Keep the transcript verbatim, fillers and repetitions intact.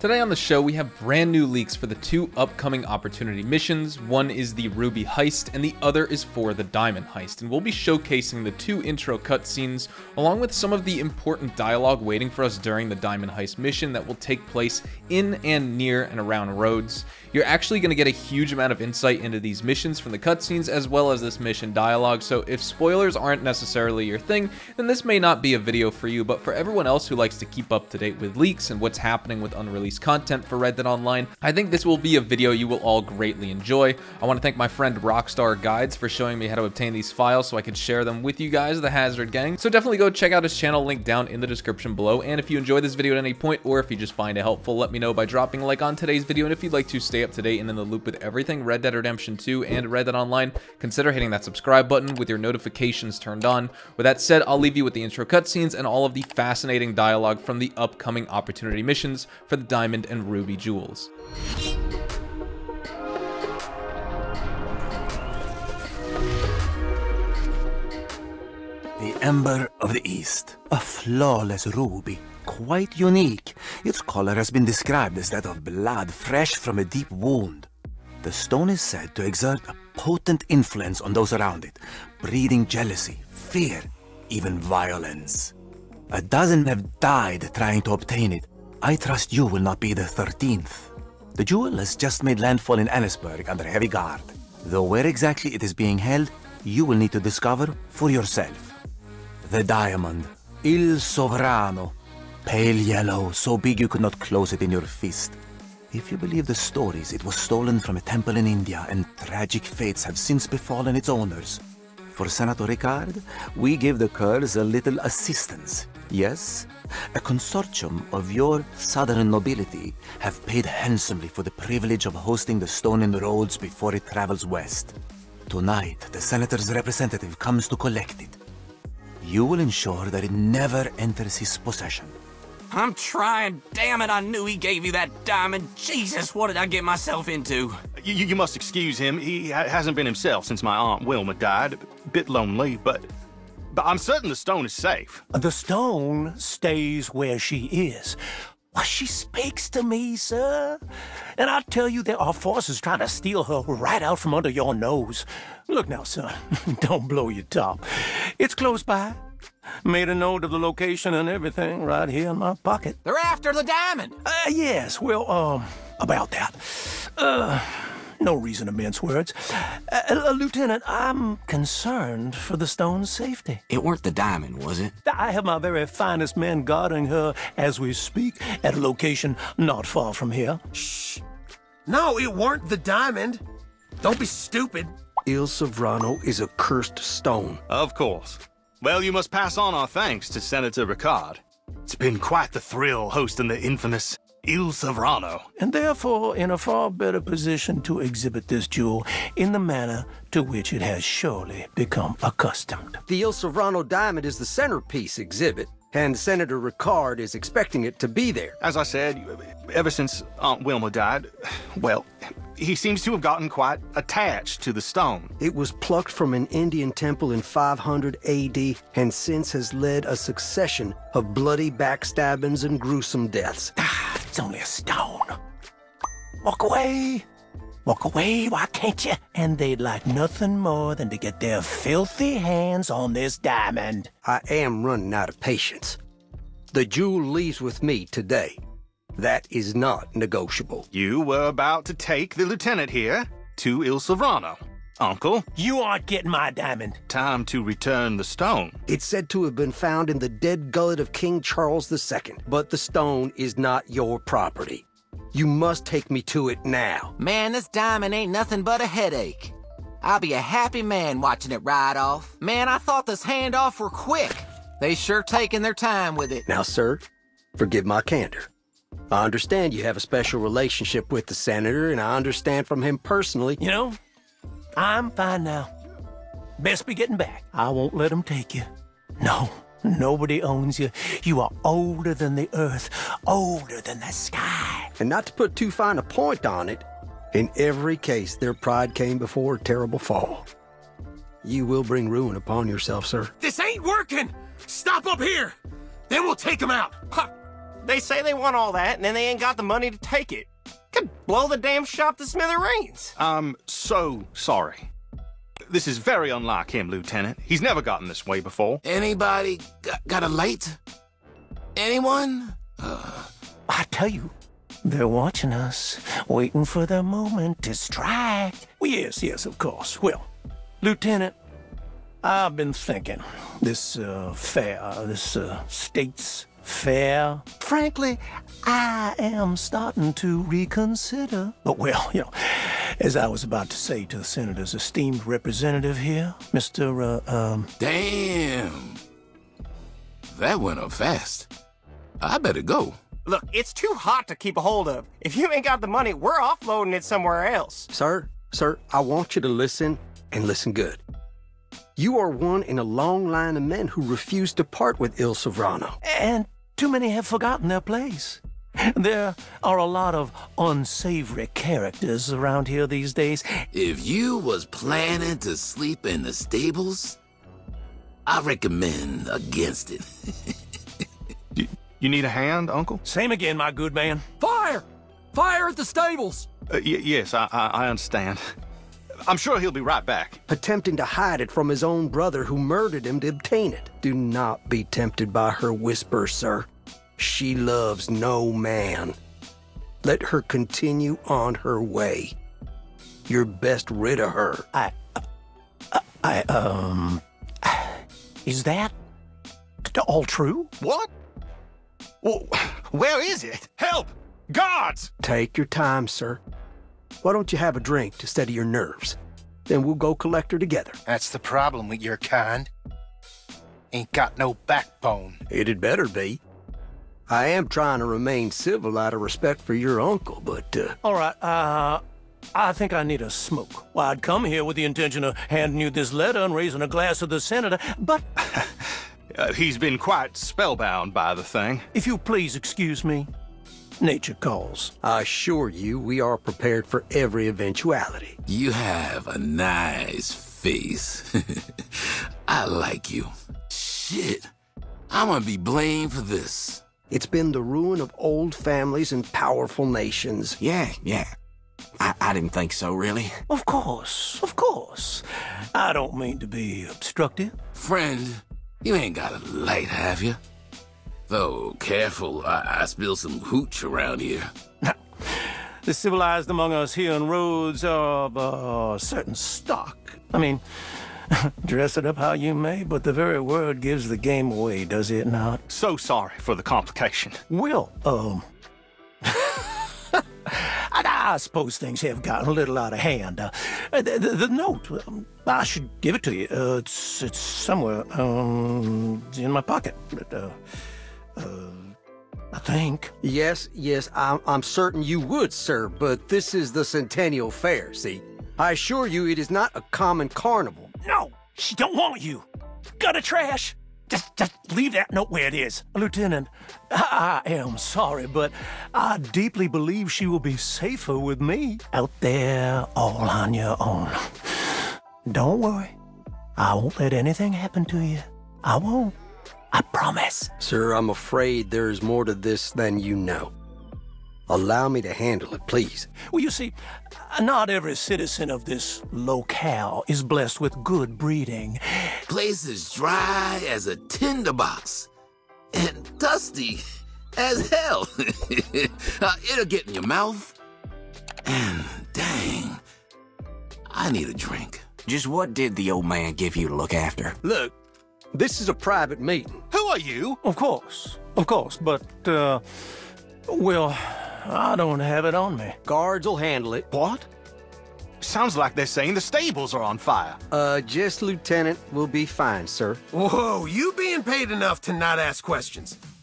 Today on the show, we have brand new leaks for the two upcoming Opportunity missions. One is the Ruby Heist, and the other is for the Diamond Heist, and we'll be showcasing the two intro cutscenes, along with some of the important dialogue waiting for us during the Diamond Heist mission that will take place in and near and around Rhodes. You're actually going to get a huge amount of insight into these missions from the cutscenes as well as this mission dialogue, so if spoilers aren't necessarily your thing, then this may not be a video for you, but for everyone else who likes to keep up to date with leaks and what's happening with unreleased content for Red Dead Online, I think this will be a video you will all greatly enjoy. I want to thank my friend Rockstar Guides for showing me how to obtain these files so I could share them with you guys, the Hazard Gang. So definitely go check out his channel, link down in the description below, and if you enjoy this video at any point, or if you just find it helpful, let me know by dropping a like on today's video, and if you'd like to stay up to date and in the loop with everything Red Dead Redemption two and Red Dead Online, consider hitting that subscribe button with your notifications turned on. With that said, I'll leave you with the intro cutscenes and all of the fascinating dialogue from the upcoming Opportunity missions for the Diamond and Ruby jewels. The Ember of the East, a flawless ruby, quite unique. Its color has been described as that of blood fresh from a deep wound. The stone is said to exert a potent influence on those around it, breeding jealousy, fear, even violence. A dozen have died trying to obtain it. I trust you will not be the thirteenth. The jewel has just made landfall in Annesburg under heavy guard. Though where exactly it is being held, you will need to discover for yourself. The diamond, Il Sovrano, pale yellow, so big you could not close it in your fist. If you believe the stories, it was stolen from a temple in India, and tragic fates have since befallen its owners. For Senator Ricard, we give the Kurds a little assistance. Yes, a consortium of your southern nobility have paid handsomely for the privilege of hosting the stone in Rhodes before it travels west. Tonight, the Senator's representative comes to collect it. You will ensure that it never enters his possession. I'm trying. Damn it, I knew he gave you that diamond. Jesus, what did I get myself into? You, you must excuse him. He ha hasn't been himself since my Aunt Wilma died. A bit lonely, but... But I'm certain the stone is safe. The stone stays where she is. Well, she speaks to me, sir. And I tell you, there are forces trying to steal her right out from under your nose. Look now, son, don't blow your top. It's close by. Made a note of the location and everything right here in my pocket. They're after the diamond. Uh, yes, well, um, about that. Uh, no reason to mince words. Uh, uh, Lieutenant, I'm concerned for the stone's safety. It weren't the diamond, was it? I have my very finest men guarding her as we speak at a location not far from here. Shh. No, it weren't the diamond. Don't be stupid. Il Sovrano is a cursed stone. Of course. Well, you must pass on our thanks to Senator Ricard. It's been quite the thrill hosting the infamous Il Sovrano. And therefore in a far better position to exhibit this jewel in the manner to which it has surely become accustomed. The Il Sovrano diamond is the centerpiece exhibit, and Senator Ricard is expecting it to be there. As I said, ever since Aunt Wilma died, well, he seems to have gotten quite attached to the stone. It was plucked from an Indian temple in five hundred A D and since has led a succession of bloody backstabbings and gruesome deaths. Ah, it's only a stone. Walk away. Walk away, why can't you? And they'd like nothing more than to get their filthy hands on this diamond. I am running out of patience. The jewel leaves with me today. That is not negotiable. You were about to take the lieutenant here to Il Sovrano. Uncle? You aren't getting my diamond. Time to return the stone. It's said to have been found in the dead gullet of King Charles the Second, but the stone is not your property. You must take me to it now. Man, this diamond ain't nothing but a headache. I'll be a happy man watching it ride off. Man, I thought this handoff were quick. They sure taking their time with it. Now, sir, forgive my candor. I understand you have a special relationship with the senator, and I understand from him personally. You know, I'm fine now. Best be getting back. I won't let him take you. No, nobody owns you. You are older than the earth, older than the sky. And not to put too fine a point on it, in every case, their pride came before a terrible fall. You will bring ruin upon yourself, sir. This ain't working! Stop up here! Then we'll take him out! Ha! They say they want all that, and then they ain't got the money to take it. Could blow the damn shop to smithereens. I'm so sorry. This is very unlike him, Lieutenant. He's never gotten this way before. Anybody got, got a light? Anyone? Uh... I tell you, they're watching us, waiting for the moment to strike. Well, yes, yes, of course. Well, Lieutenant, I've been thinking. This uh, fair, this uh, state's fair. Frankly, I am starting to reconsider. But, well, you know, as I was about to say to the Senator's esteemed representative here, Mister Uh, um... Damn. That went up fast. I better go. Look, it's too hot to keep a hold of. If you ain't got the money, we're offloading it somewhere else. Sir, sir, I want you to listen, and listen good. You are one in a long line of men who refuse to part with Il Sovrano. And too many have forgotten their place. There are a lot of unsavory characters around here these days. If you was planning to sleep in the stables, I recommend against it. you, you need a hand, Uncle? Same again, my good man. Fire! Fire at the stables! Uh, y yes, I, I, I understand. I'm sure he'll be right back. Attempting to hide it from his own brother who murdered him to obtain it. Do not be tempted by her whisper, sir. She loves no man. Let her continue on her way. You're best rid of her. I... Uh, I, um... Is that all true? What? Well, where is it? Help! Guards! Take your time, sir. Why don't you have a drink to steady your nerves? Then we'll go collect her together. That's the problem with your kind. Ain't got no backbone. It'd better be. I am trying to remain civil out of respect for your uncle, but, uh... All right, uh... I think I need a smoke. Well, I'd come here with the intention of handing you this letter and raising a glass of the Senator, but... uh, he's been quite spellbound by the thing. If you please excuse me. Nature calls. I assure you, we are prepared for every eventuality. You have a nice face. I like you. Shit. I'm gonna be blamed for this. It's been the ruin of old families and powerful nations. Yeah, yeah. I, I didn't think so, really. Of course, of course. I don't mean to be obstructive. Friend, you ain't got a light, have you? Though, careful, I, I spill some hooch around here. The civilized among us here in Rhodes are of a certain stock. I mean, dress it up how you may, but the very word gives the game away, does it not? So sorry for the complication. Well, um... I suppose things have gotten a little out of hand. Uh, the, the, the note, um, I should give it to you. Uh, it's it's somewhere um, in my pocket. But, uh, uh, I think. Yes, yes, I'm, I'm certain you would, sir, but this is the Centennial Fair, see? I assure you it is not a common carnival. No, she don't want you. Gutter trash. Just, just leave that note where it is. Lieutenant, I am sorry, but I deeply believe she will be safer with me out there all on your own. Don't worry. I won't let anything happen to you. I won't. I promise. Sir, I'm afraid there's more to this than you know. Allow me to handle it, please. Well, you see, not every citizen of this locale is blessed with good breeding. Place is dry as a tinderbox and dusty as hell. uh, it'll get in your mouth. And dang, I need a drink. Just what did the old man give you to look after? Look, this is a private meeting. Who are you? Of course, of course, but, uh, well, I don't have it on me. Guards will handle it. What? Sounds like they're saying the stables are on fire. Uh, just Lieutenant will be fine, sir. Whoa, you being paid enough to not ask questions.